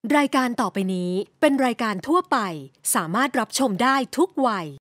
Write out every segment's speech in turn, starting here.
รายการต่อไปนี้เป็นรายการทั่วไปสามารถรับชมได้ทุกวัย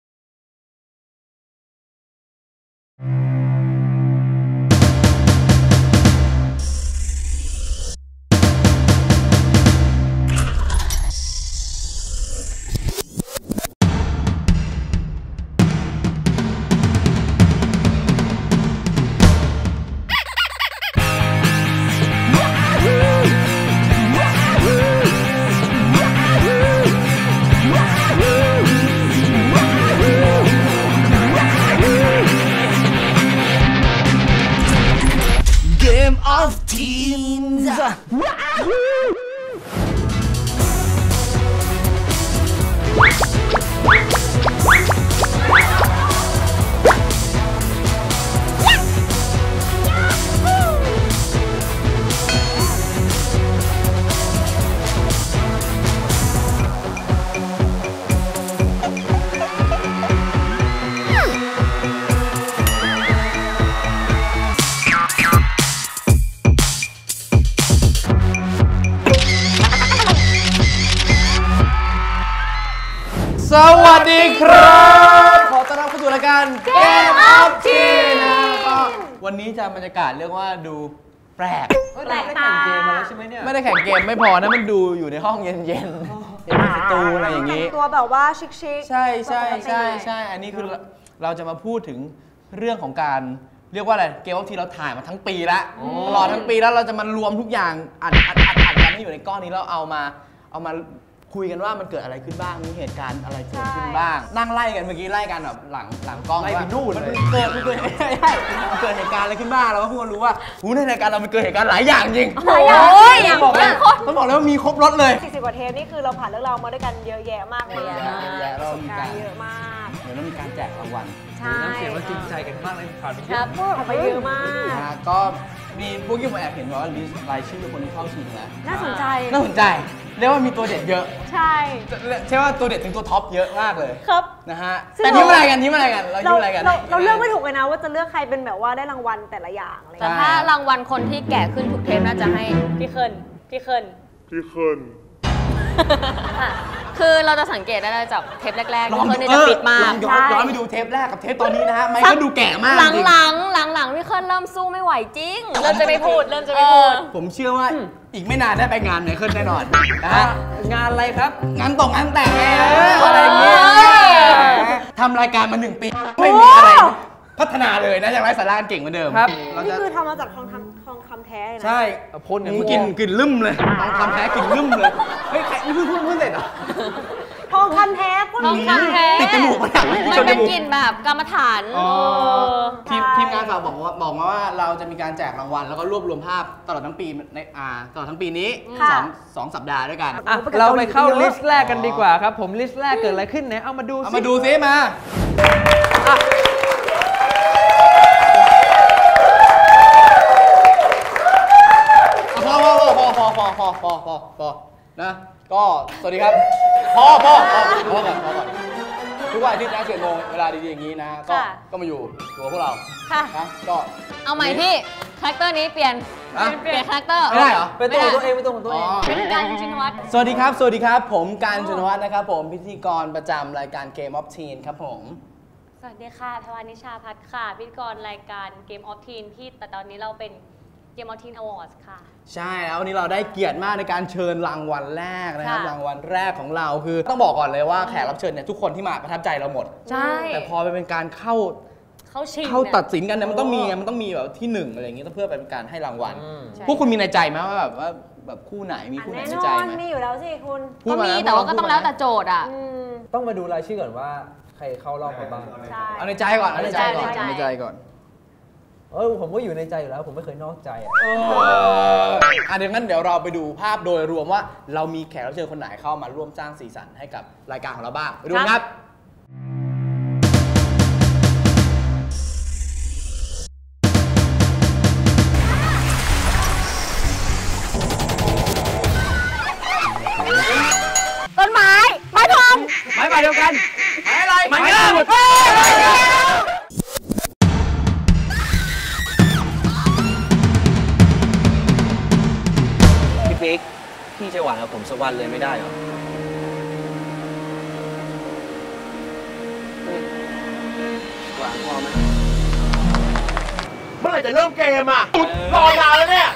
Game of Teens สวัสดีครับขอต้อนรับเข้าสู่รายการ Game of Teens นะก็วันนี้จะบรรยากาศเรียกว่าดูแปลกแปลกตาเกมมาแล้วใช่ไหมเนี่ยไม่ได้แข่งเกมไม่พอนะมันดูอยู่ในห้องเย็นๆเป็นประตูอะไรอย่างนี้ตัวแบบว่าชิคๆใช่ใช่ใช่ใช่อันนี้คือเราจะมาพูดถึงเรื่องของการเรียกว่าอะไรเกมที่เราถ่ายมาทั้งปีแล้วตลอดทั้งปีแล้วเราจะมารวมทุกอย่างอัดกันให้อยู่ในก้อนนี้แล้วเอามาคุยกันว่ามันเกิดอะไรขึ้นบ้างมีเหตุการณ์อะไรเกิดขึ้นบ้างนั่งไล่กันเมื่อกี้ไล่กันแบบหลังกล้องไล่ไปนู่นเลยเกิดเหตุการณ์อะไรขึ้นบ้างเราก็พูดกันรู้ว่าในรายการเรามันเกิดเหตุการณ์หลายอย่างจริงหลายอย่างต้องบอกเลยว่ามีครบรถเลย 40 กว่าเทปนี่คือเราผ่านเรื่องราวมาด้วยกันเยอะแยะมากเลยเรามีการเยอะมากเดี๋ยวเรามีการแจกรางวัลน้ำเสียงว่าจริงใจกันมากเลยผ่านไปเยอะไปเยอะมากก็มีพวกที่ผมแอบเห็นว่ารายชื่อคนที่เข้าชิงแล้วน่าสนใจเรียกว่ามีตัวเด็ดเยอะใช่ว่าตัวเด็ดถึงตัวท็อปเยอะมากเลยครับนะฮะแต่ยิ้มอะไรกันเราเลือกไม่ถูกเลยนะว่าจะเลือกใครเป็นแบบว่าได้รางวัลแต่ละอย่างอะไรแต่ถ้ารางวัลคนที่แก่ขึ้นทุกเทปน่าจะให้พี่เคิลคือเราจะสังเกตได้จากเทปแรกๆพี่เคิลจะปิดมากย้อนไปดูเทปแรกกับเทปตอนนี้นะฮะไม่ก็ดูแก่มากหลังพี่เคิลเริ่มสู้ไม่ไหวจริงเริ่มจะไม่พูดผมเชื่อว่าอีกไม่นานได้ไปงานไหนขึ้นแน่นอนนะฮะงานอะไรครับงานแต่งอะไรอย่างเงี้ยทำรายการมา1 ปีไม่มีอะไรพัฒนาเลยนะยังไร้สาระเก่งเหมือนเดิมครับนี่คือทำมาจากทองคำแท้เลยนะใช่พ่นเนี่ยกินลืมเลยทองคำแท้กินลืมเลยเฮ้ยใครนี่เพิ่งเสร็จเหรอทองคำแท้ติดจมูกมันเป็นกลิ่นแบบกรรมฐานทีมงานฝากบอกมาว่าเราจะมีการแจกรางวัลแล้วก็รวบรวมภาพตลอดทั้งปีในตลอดทั้งปีนี้2 สัปดาห์ด้วยกันเราไปเข้าลิสต์แรกกันดีกว่าครับผมลิสต์แรกเกิดอะไรขึ้นเนี่ยเอามาดูซิมาพอนะก็สวัสดีครับพอก่อนทุกวันอาทิตย์นะ10 โมงเวลาดีๆอย่างนี้นะก็มาอยู่ตัวพวกเรานะก็เอาใหม่พี่คาแรคเตอร์นี้เปลี่ยนคาแรคเตอร์ไม่ได้เหรอเป็นตัวของตัวเองเป็นการชินวัตรสวัสดีครับผมการชินวัตรนะครับผมพิธีกรประจำรายการ Game of Teen ครับผมสวัสดีค่ะทวานิชาพัฒน์ค่ะพิธีกรรายการ Game of Teen ที่แต่ตอนนี้เราเป็น Game of Teen Awards ค่ะใช่แล้ววันนี้เราได้เกียรติมากในการเชิญรางวัลแรกนะครับรางวัลแรกของเราคือต้องบอกก่อนเลยว่าแขกรับเชิญเนี่ยทุกคนที่มาประทับใจเราหมดใช่แต่พอไปเป็นการเข้าตัดสินกันเนี่ยมันต้องมีแบบที่1อะไรอย่างเงี้ยเพื่อเป็นการให้รางวัลพวกคุณมีในใจไหมว่าแบบคู่ไหนมีคู่ไหนในใจไหมมีอยู่แล้วสิคุณก็มีแต่ว่าก็ต้องแล้วแต่โจทย์อ่ะต้องมาดูรายชื่อก่อนว่าใครเข้ารอบมาบ้างเอาในใจก่อนผมก็อยู่ในใจอยู่แล้วผมไม่เคยนอกใจเดี๋ยวเราไปดูภาพโดยรวมว่าเรามีแขกรับเชิญคนไหนเข้ามาร่วมสร้างสีสันให้กับรายการของเราบ้างไปดูครับต้นไม้ทองไม้เดียวกันไม้อะไรไม้งามพี่จะหวานกับผมเสสักวันเลยไม่ได้หรอหวานพอไหมเมื่อไหร่จะเริ่มเกมอ่ะรอนานแล้วเนี่ย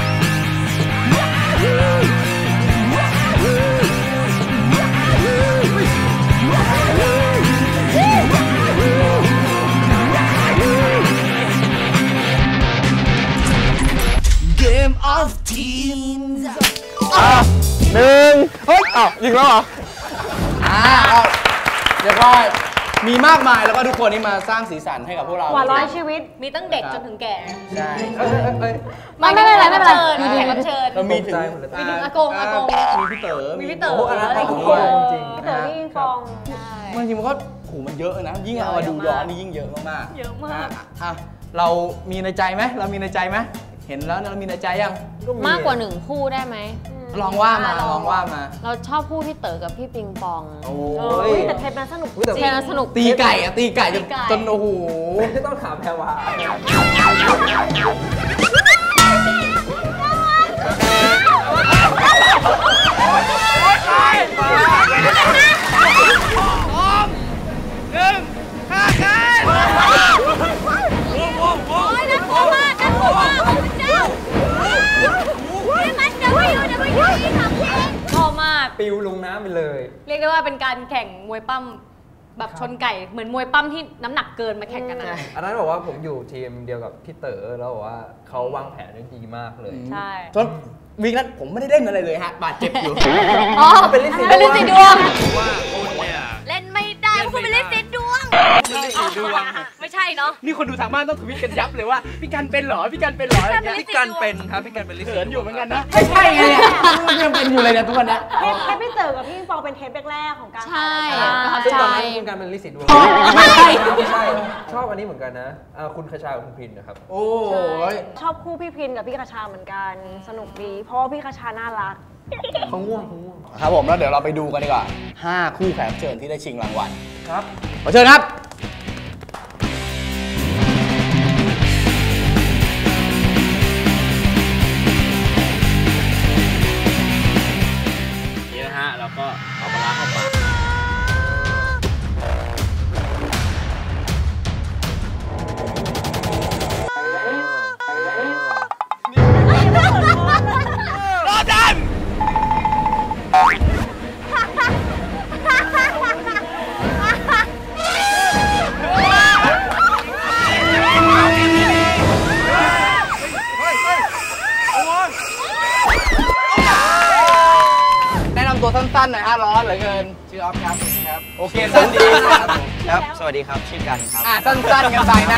Game of Teens 1 เฮ้ยอ้าวยิงแล้วเหรอเรียบร้อยมีมากมายแล้วก็ทุกคนนี่มาสร้างสีสันให้กับพวกเรากว่าร้อยชีวิตมีตั้งเด็กจนถึงแก่ใช่ไม่เป็นไรไม่เป็นไรมีแขกรับเชิญเรามีถึงมีถึงอากงมีพี่เต๋อมีพี่เต๋ออะไรจริงจริงพี่เต๋อพี่อิงฟองบางทีมันก็มันเยอะนะยิ่งเอามาดูย้อนนี่ยิ่งเยอะมากๆเยอะมากเรามีในใจไหมเรามีในใจไหมเห็นแล้วเรามีในใจยังมากกว่า1คู่ได้ไหมลองว่ามาลองว่ามาเราชอบคู่พี่เต๋อกับพี่ปิงปองโอ้เฮ้ยยแต่เทปนั้นสนุกเทปนั้นสนุกตีไก่อะตีไก่จนโอ้โหต้องถามแพรวาชอบมากปิวลงน้ำไปเลยเรียกได้ว่าเป็นการแข่งมวยปั้มแบบชนไก่เหมือนมวยปั้มที่น้ำหนักเกินมาแข่งกันนะอันนั้นบอกว่าผมอยู่ทีมเดียวกับพี่เต๋อแล้วบอกว่าเขาวางแผนได้ดีมากเลยใช่จนวีคนั้นผมไม่ได้เล่นอะไรเลยฮะบาดเจ็บอยู่อ๋อเป็นลินสีดวงเป็นลินสีดวงว่าคุณเนี่ยเล่นไม่ได้เพราะคุณเป็นลินสีดวงไม่ใช่เนาะนี่คนดูทางบ้านต้องทวิตกันยับเลยว่าพี่กันเป็นเหรอพี่กันเป็นเหรออย่างเงี้ยพี่กันเป็นครับพี่กันเป็นลิเขินอยู่เหมือนกันนะไม่ใช่ไงเนี่ยยังเป็นอยู่เลยเนี่ยทุกวันเนี้ยเทปพี่เต๋อกับพี่อิงฟองเป็นเทปแรกๆของการใช่ถ่ายรายการประทับซึ่งใจตอนนั้นคุณการเป็นลินสีดวงไม่ใช่ไม่ใช่ชอบอันนี้เหมือนกันนะคุณคชากับคุณพินนะครับโอ้ยชอบคู่พี่พินกับพี่คชาเหมือนกันสนุกดีเพราะว่าพี่คชาน่ารักเขาง่วงครับผมแล้วเดี๋ยวเราไปดูกันดีกว่า5 คู่แขกรับเชิญที่ได้ชิงรางวัลครับขอเชิญครับนี่นะฮะแล้วก็เอาปลาร้าเข้าปากรอดันแนะนำตัวสั้นๆหน่อยฮะร้อนเหลือเกินชื่อออฟครับโอเคสั้นดีครับครับสวัสดีครับชื่อกันครับสั้นๆกันไปนะ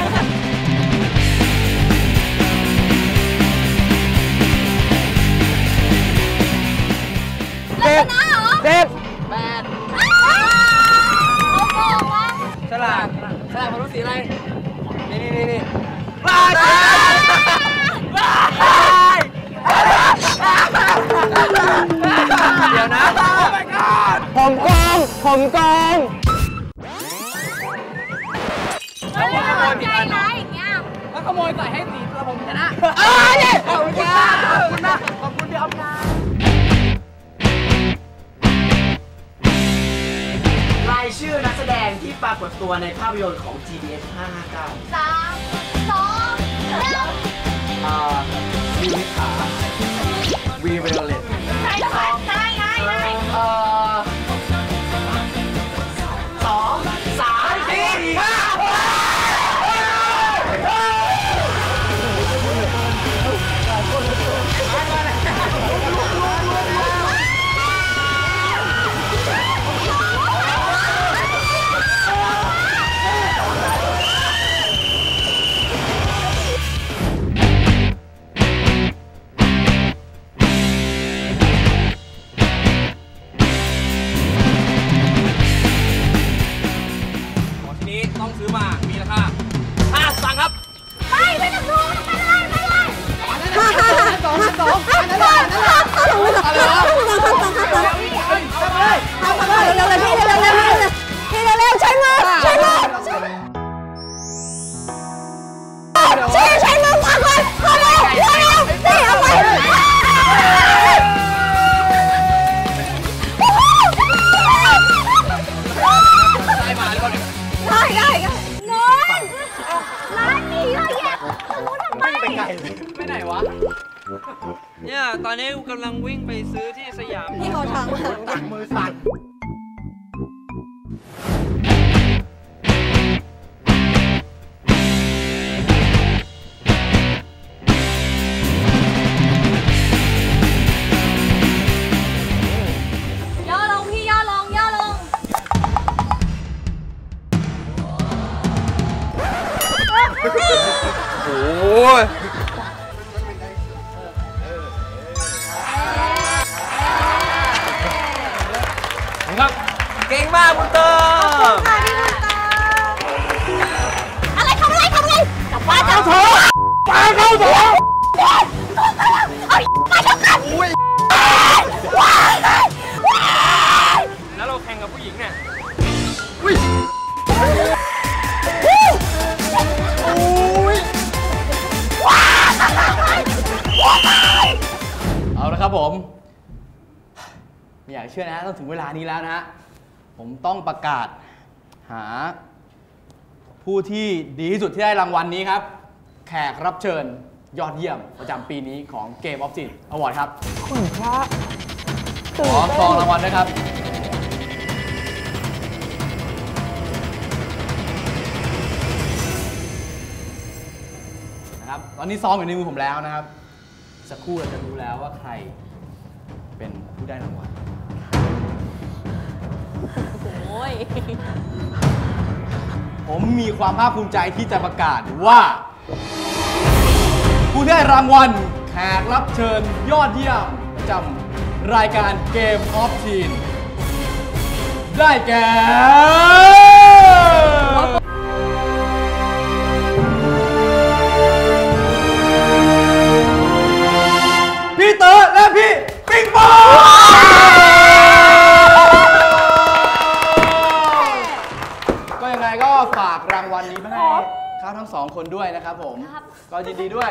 ฉลากมันรู้สีอะไรนี่ปลาเดี๋ยวนะผมกองแล้วขโมยใส่ให้สีตัวผมชนะขอบคุณครับขอบคุณนะขอบคุณพี่อ๊อฟนะรายชื่อนักแสดงที่ปรากฏตัวในภาพยนตร์ของ GDS 559 วิวิขาวีเวลเลตยามพี่เขาช้างมาสั่นมือสั่นย่อลงพี่ย่อลงย่อลงโอ้ยครับเก่งมากคุณเติมอะไรทำอะไรทำอะไรจับปลาจับโถปลาเข้าโถแล้วเราแข่งกับผู้หญิงเนี่ยเอาละครับผมไม่อยากเชื่อนะฮะต้องถึงเวลานี้แล้วนะฮะผมต้องประกาศหาผู้ที่ดีที่สุดที่ได้รางวัลนี้ครับแขกรับเชิญยอดเยี่ยมประจำปีนี้ของ Game of Teen Award ครับขอซองรางวัลด้วยครับนะครับตอนนี้ซองอยู่ในมือผมแล้วนะครับสักครู่เราจะรู้แล้วว่าใครเป็นผู้ได้รางวัลโอ้ยผมมีความภาคภูมิใจที่จะประกาศว่า ผู้ได้รางวัลแขกรับเชิญยอดเยี่ยมประจำรายการ Game of Teen ได้แก่พี่เต๋อและพี่ปิงปองก็ยังไงก็ฝากรางวัลนี้มาให้เขาทั้งสองคนด้วยนะครับผม ก็ยินดีด้วย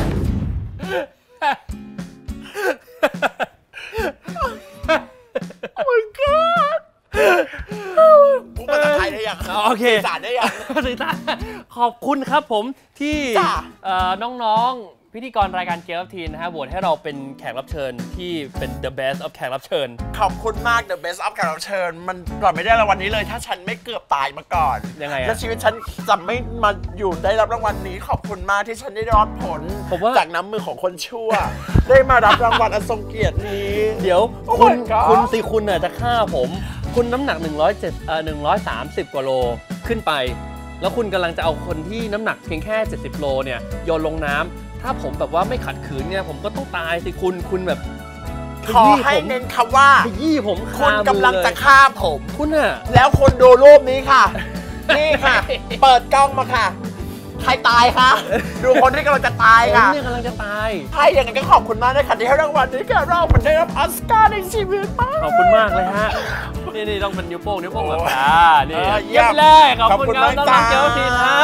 พูดภาษาไทยได้ยังโอเคสื่อสารได้ยังสื่อสารขอบคุณครับผมที่จ้ะน้องๆ พิธีกรรายการ Game of Teen นะฮะโหวตให้เราเป็นแขกรับเชิญที่เป็น the best of แขกรับเชิญขอบคุณมาก The Best of แขกรับเชิญมันก่อนไม่ได้รางวัลนี้เลย ถ้าฉันไม่เกือบตายมาก่อนยังไงอะแล้วชีวิตฉันจะไม่มาอยู่ได้รับรางวัลนี้ ขอบคุณมากที่ฉันได้รอดผลผมว่าจากน้ำมือของคนชั่ว ได้มารับรางวัลอันทรงเกียรตินี้เดี๋ยว Oh คุณ my God คุณสิคุณน่ะจะฆ่าผม คุณน้ำหนัก130 กว่าโลขึ้นไป แล้วคุณกำลังจะเอาคนที่น้ำหนักเพียงแค่ 70 โลเนี่ยโยนลงน้ำถ้าผมแบบว่าไม่ขัดขืนเนี่ยผมก็ต้องตายสิคุณแบบขอให้เน้นคำว่าขยี้ผมคุณคามือกำลังจะเยฆ่าผมคุณน่ะแล้วคนดูรูปนี้ค่ะ นี่ค่ะ เปิดกล้องมาค่ะ ใครตายคะ ดูคนที่กำลังจะตายผมค่ะเนี่ยกำลังจะตายใช่อย่างนั้นก็ขอบคุณมากนะคะที่ให้รางวัลนี้แก่เราเหมือนได้รับออสการ์ในชีวิตมากขอบคุณมากเลยฮะ นี่ต้องเป็นนิ้วโป้งแบบนี่เยี่ยมไปเลยขอบคุณครับขอบคุณมากน้องๆจ้าเจ้าทีนะ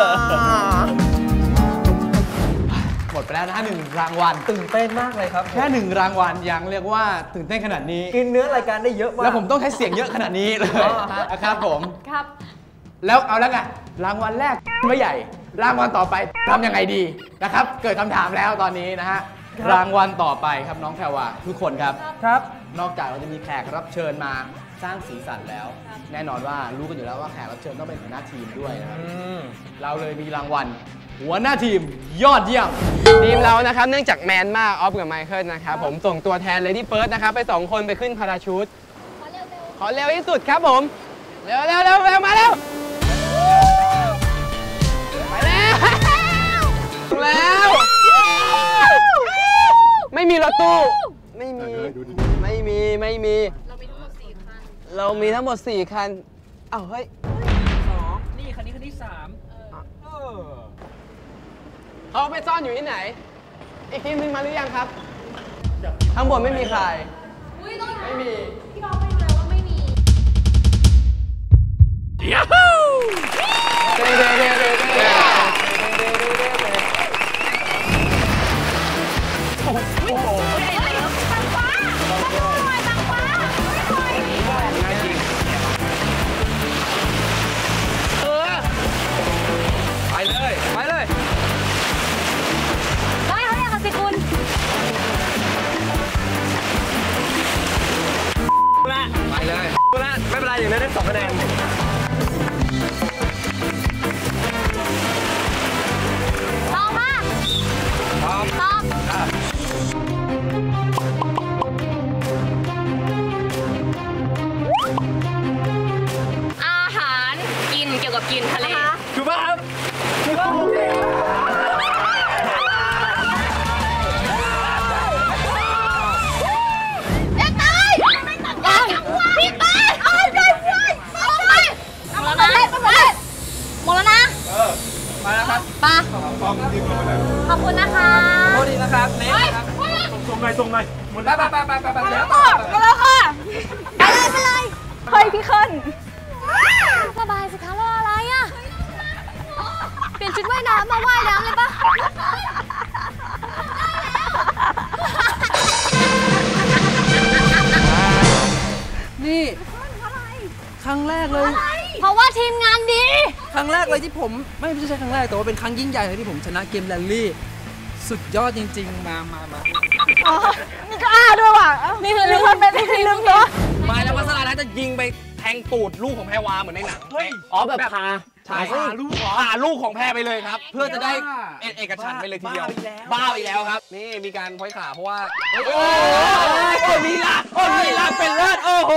หมดไปแล้วนะฮะ1 รางวัลตื่นเต้นมากเลยครับแค่1 รางวัลยังเรียกว่าตื่นเต้นขนาดนี้กินเนื้อรายการได้เยอะมากแล้วผมต้องใช้เสียงเยอะขนาดนี้เลยนะครับผมครับแล้วเอาแล้วไงรางวัลแรกไม่ใหญ่ รางวัลต่อไปทำยังไงดีนะครับ เกิดคำถามแล้วตอนนี้นะฮะรางวัลต่อไปครับน้องแพรวาทุกคนครับครับนอกจากเราจะมีแขกรับเชิญมาสร้างสีสันแล้ว แน่นอนว่ารู้กันอยู่แล้วว่าแขกรับเชิญต้องเป็นหัวหน้าทีมด้วยนะครับเราเลยมีรางวัลหัวหน้าทีมยอดเยี่ยมทีมเรานะครับเนื่องจากแมนมากออฟกับไมเคิลนะครับผมส่งตัวแทนเลดี้เฟิร์สนะครับไป2 คนไปขึ้นพาราชูตขอเร็วที่สุดครับผมเร็วมาเร็วไปแล้วไม่มีรถตู้ไม่มีเรามีทั้งหมด 4 คันอ้าวเฮ้ยนี่คันนี้คันที่ 3 เขาไปซ่อนอยู่ที่ไหน อีกทีมหนึงมาหรือยังครับข้างบนไม่มีใครไม่มีพี่น้องไปดูแล้วว่าไม่มีไปเลยได้เขาเนี่ยค่ะสิคุณอย่างนั้นได้2 คะแนนตอบมาตอบอาหารกินเกี่ยวกับกินทะเลถูกป่ะครับถูกป่ะหมดแล้วนะมาแล้วครับปะขอบคุณนะคะโทษดีนะครับเล็กนะครับส่งหน่อยหมดไปไปไปไปไปแล้วมาแล้วค่ะไปเลยเฮ้ยพี่เคิลสบายสิคะรออะไรอ่ะ เปลี่ยนชุดว่ายน้ำมาว่ายน้ำเลยปะนี่ครั้งแรกเลยเพราะว่าทีมงานดีครั้งแรกเลยที่ผมไม่ใช่ครั้งแรกแต่ว่าเป็นครั้งยิ่งใหญ่เลยที่ผมชนะเกมแรลลี่สุดยอดจริงๆมาอ๋อนี่ก็อ้าด้วยว่ะนี่คือลืมเป็นลืมตัวมาแล้ววัสลาจะยิงไปแทงตูดลูกของแพรวาเหมือนในหนังอ๋อแบบพาใช่พาลูกของแพรไปเลยครับ เพื่อจะได้เอกฉันท์ไปเลยทีเดียวบ้าอีกแล้วครับนี่มีการพ้อยขาเพราะว่าโอ้ลีลาเป็นเลิศโอ้โห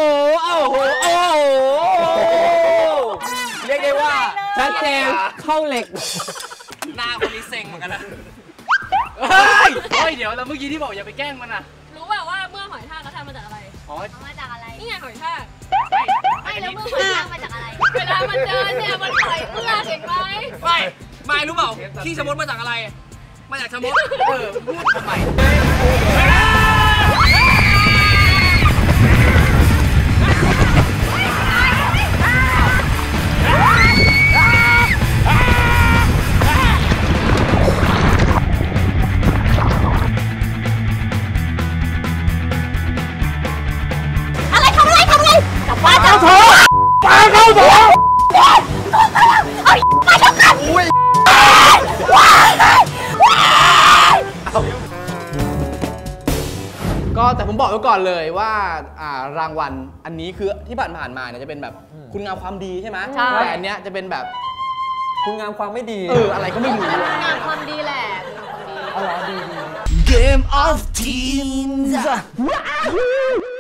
เรียกได้ว่าชัดเจนเข้าเหล็กหน้าคนนี้เซ็งเหมือนกันนะเฮ้ยเดี๋ยวแล้วเมื่อกี้ที่บอกอย่าไปแกล้งมันอ่ะรู้แบบว่าเมื่อหอยทากเขาทำมาจากอะไรอ๋อมาจากอะไร นี่ไงหอยทากไม่แล้วเมื่อหอยทากมาจากอะไร เวลามันเดินเนี่ยมันปล่อยเมื่อเห็นไหมไม่รู้เปล่าขี้ชะมดมาจากอะไรมาจากชะมดพูดทำไมก็แต่ผมบอกไว้ก่อนเลยว่ารางวัลอันนี้คือที่ผ่านมาเนี่ยจะเป็นแบบคุณงามความดีใช่ไหมแต่อันเนี้ยจะเป็นแบบคุณงามความไม่ดีอะไรก็ไม่รู้งานความดีแหละอ๋อดี Game of Teens